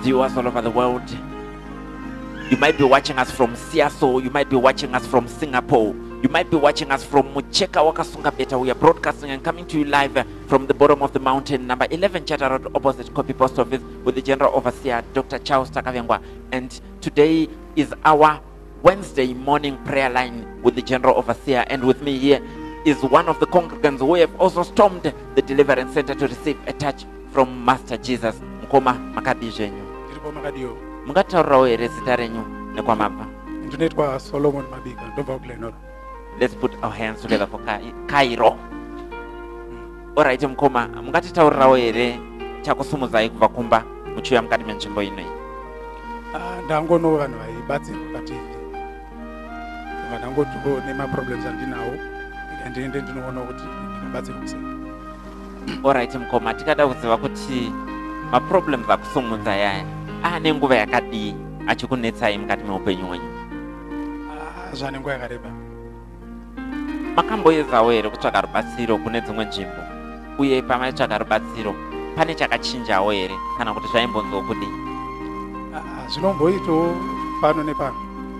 viewers all over the world. You might be watching us from Seattle, you might be watching us from Singapore, you might be watching us from Mucheka Wakasunga Beta. We are broadcasting and coming to you live from the bottom of the mountain, number 11 Chatter Road, opposite Copy Post Office, with the General Overseer, Dr. Charles Takavengwa. And today is our Wednesday morning prayer line with the General Overseer. And with me here is one of the congregants who have also stormed the Deliverance Center to receive a touch from Master Jesus. Mkoma makadijenyu. Ndiripo makadio. Mungataurirawo here zita renyu nekwamabva. Ndinoitwa Solomon Mabika, ndobva kuGlenora. Let's put our hands together for Cairo. Alright, Mkoma, mungatitaurirawo here chakusumudzai kubva kumba muchiuya mukati menzvimbo inoi. Ndangono vanhu vaibatsirwa paTV. Vanangotiko nemaproblems andinawo. Ndiende ndinoona kuti ndingabatsirwa sei. Alright, Mkoma, tikada kuziva kuti maproblems akusumudza yaya ane nguva yakadii achikunetsai mukati meupenyu hwenyu? Zvane nguva yakareba. Makamboedzawo here kutsvaka rubatsiro kune dzimwe nzvimbo, uye pamaitsvaka rubatsiro pane chakachinjawo here kana kuti zvaimbonzokudii? Zvinomboitawo pano nepano.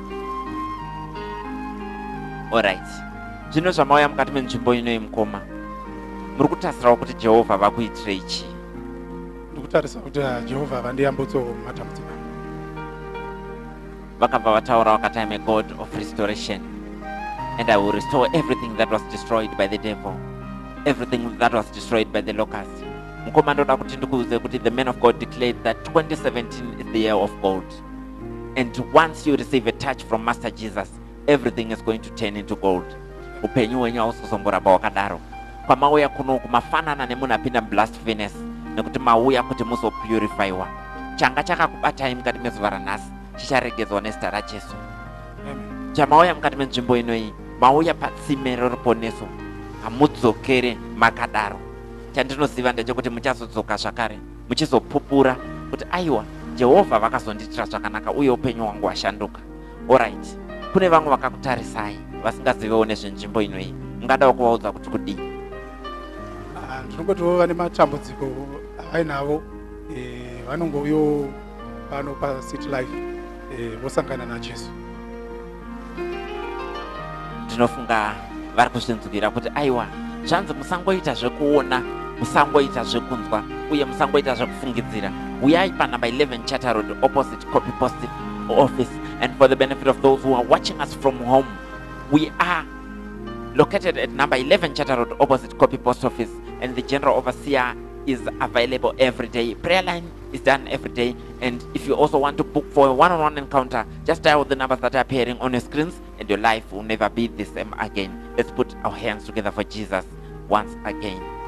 Alright, zvino zvamauya mukati menzvimbo inoi, Mkoma, muri kutasirawo kuti Jehovha vakuitirei chii? Ndikutarisa kuti Jehovha vandiyambutsawo matambudziko. Vakabva vataura vakati, I am a God of restoration, and I will restore everything that was destroyed by the devil, everything that was destroyed by the locusts. Mkoma, ndoda kuti ndikuuze kuti the man of God declared that 2017 is the year of gold, and once you receive a touch from Master Jesus, everything is going to turn into gold. Upenyu hwenyu hausozomboramba wakadaro. Kwamauya kuno kumafanana nemunhu apinda mublast furnace, nekuti mauya kuti muzopurifyiwa. Changa chakakubatai mukati mezuva ranhasi chicharegedzwa nezita raJesu. Chamauya mukati menzvimbo inoi, mauya patsime roruponeso, hamudzokere makadaro. Chandinoziva ndechekuti muchazodzoka zvakare, muchizopupura kuti aiwa, Jehovha vakazondiitira zvakanaka uye upenyu hwangu hwashanduka. Alright, kune vamwe vakakutarisai vasingazivewo nezvenzvimbo inoi, mungadawo kuvaudza kuti kudii? Ndinogotiwo vane matambudziko ainavo, vanongouyo pano paCity Life vosangana naJesu. Ndinofunga vari kuzvinzwira kuti aiwa, zvanzi musangoita zvekuona, musangoita zvekunzwa, uye musangoita zvekufungidzira. Uyai panumber 11 Chatter Road, opposite Copy Post Office. And for the benefit of those who are watching us from home, we are located at number 11 Chatter Road, opposite Copy Post Office, and the General Overseer is available every day. Prayer line is done every day, and if you also want to book for a one-on-one encounter, just dial the numbers that are appearing on your screens, and your life will never be the same again. Let's put our hands together for Jesus once again.